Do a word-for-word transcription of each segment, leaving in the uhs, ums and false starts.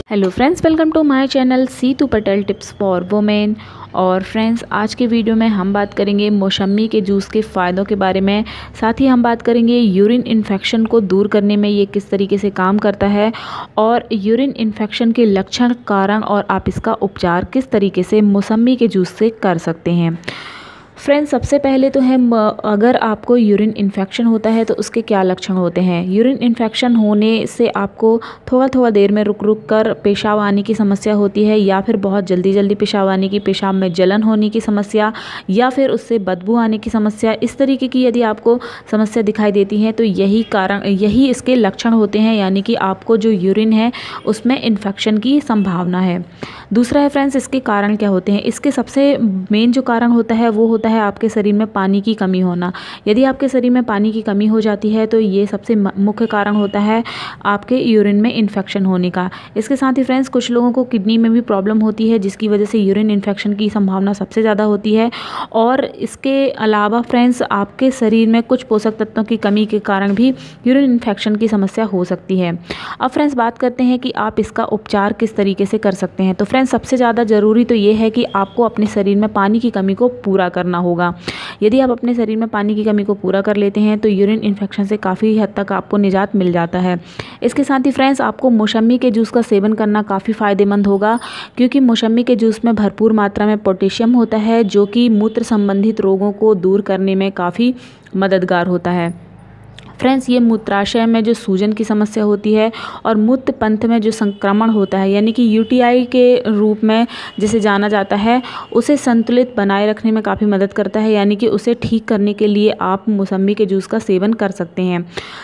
Hello friends, welcome to my channel Situ Patel tips for women. और friends, आज के video में हम बात करेंगे मौसमी के जूस के फ़ायदों के बारे में। साथ ही हम बात करेंगे यूरिन इन्फेक्शन को दूर करने में ये किस तरीके से काम करता है और यूरिन इन्फेक्शन के लक्षण, कारण और आप इसका उपचार किस तरीके से मौसमी के जूस से कर सकते हैं। फ्रेंड्स, सबसे पहले तो है, अगर आपको यूरिन इन्फेक्शन होता है तो उसके क्या लक्षण होते हैं। यूरिन इन्फेक्शन होने से आपको थोड़ा थोड़ा देर में रुक रुक कर पेशाब आने की समस्या होती है, या फिर बहुत जल्दी जल्दी पेशाब आने की, पेशाब में जलन होने की समस्या, या फिर उससे बदबू आने की समस्या। इस तरीके की यदि आपको समस्या दिखाई देती है तो यही कारण यही इसके लक्षण होते हैं, यानी कि आपको जो यूरिन है उसमें इन्फेक्शन की संभावना है। दूसरा है फ्रेंड्स, इसके कारण क्या होते हैं। इसके सबसे मेन जो कारण होता है वो होता है आपके शरीर में पानी की कमी होना। यदि आपके शरीर में पानी की कमी हो जाती है तो ये सबसे मुख्य कारण होता है आपके यूरिन में इन्फेक्शन होने का। इसके साथ ही फ्रेंड्स, कुछ लोगों को किडनी में भी प्रॉब्लम होती है, जिसकी वजह से यूरिन इन्फेक्शन की संभावना सबसे ज़्यादा होती है। और इसके अलावा फ्रेंड्स, आपके शरीर में कुछ पोषक तत्वों की कमी के कारण भी यूरिन इन्फेक्शन की समस्या हो सकती है। अब फ्रेंड्स, बात करते हैं कि आप इसका उपचार किस तरीके से कर सकते हैं। तो फ्रेंड्स, सबसे ज़्यादा ज़रूरी तो ये है कि आपको अपने शरीर में पानी की कमी को पूरा करना होगा। यदि आप अपने शरीर में पानी की कमी को पूरा कर लेते हैं तो यूरिन इन्फेक्शन से काफ़ी हद तक आपको निजात मिल जाता है। इसके साथ ही फ्रेंड्स, आपको मौसमी के जूस का सेवन करना काफ़ी फ़ायदेमंद होगा, क्योंकि मौसमी के जूस में भरपूर मात्रा में पोटेशियम होता है, जो कि मूत्र संबंधित रोगों को दूर करने में काफ़ी मददगार होता है। फ्रेंड्स, ये मूत्राशय में जो सूजन की समस्या होती है और मूत्र पंथ में जो संक्रमण होता है, यानी कि यूटीआई के रूप में जिसे जाना जाता है, उसे संतुलित बनाए रखने में काफ़ी मदद करता है। यानी कि उसे ठीक करने के लिए आप मौसमी के जूस का सेवन कर सकते हैं।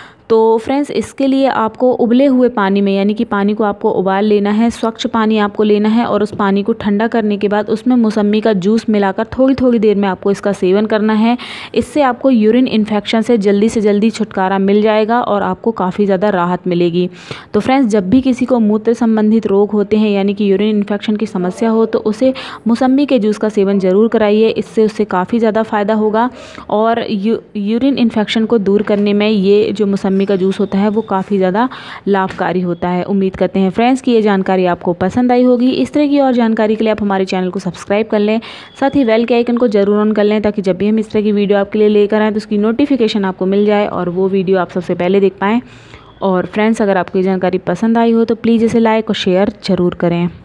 तो फ्रेंड्स, इसके लिए आपको उबले हुए पानी में, यानी कि पानी को आपको उबाल लेना है, स्वच्छ पानी आपको लेना है और उस पानी को ठंडा करने के बाद उसमें मौसमी का जूस मिलाकर थोड़ी थोड़ी देर में आपको इसका सेवन करना है। इससे आपको यूरिन इन्फेक्शन से जल्दी से जल्दी छुटकारा मिल जाएगा और आपको काफ़ी ज़्यादा राहत मिलेगी। तो फ्रेंड्स, जब भी किसी को मूत्र संबंधित रोग होते हैं, यानी कि यूरिन इन्फेक्शन की समस्या हो, तो उसे मौसमी के जूस का सेवन ज़रूर कराइए। इससे उससे काफ़ी ज़्यादा फ़ायदा होगा और यू, यूरिन इन्फेक्शन को दूर करने में ये जो मौसमी का जूस होता है वो काफ़ी ज़्यादा लाभकारी होता है। उम्मीद करते हैं फ्रेंड्स कि ये जानकारी आपको पसंद आई होगी। इस तरह की और जानकारी के लिए आप हमारे चैनल को सब्सक्राइब कर लें, साथ ही बेल के आइकन को जरूर ऑन कर लें, ताकि जब भी हम इस तरह की वीडियो आपके लिए लेकर आएँ तो उसकी नोटिफिकेशन आपको मिल जाए और वो वीडियो आप सबसे पहले देख पाएँ। और फ्रेंड्स, अगर आपको ये जानकारी पसंद आई हो तो प्लीज़ इसे लाइक और शेयर ज़रूर करें।